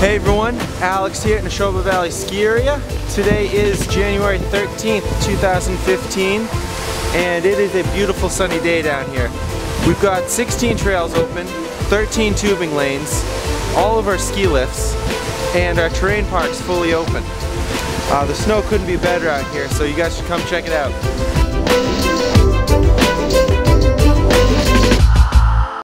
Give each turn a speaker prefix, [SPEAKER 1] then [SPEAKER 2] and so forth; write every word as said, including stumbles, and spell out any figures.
[SPEAKER 1] Hey everyone, Alex here at Neshoba Valley Ski Area. Today is January thirteenth, two thousand fifteen, and it is a beautiful sunny day down here. We've got sixteen trails open, thirteen tubing lanes, all of our ski lifts, and our terrain park's fully open. Uh, the snow couldn't be better out here, so you guys should come check it out.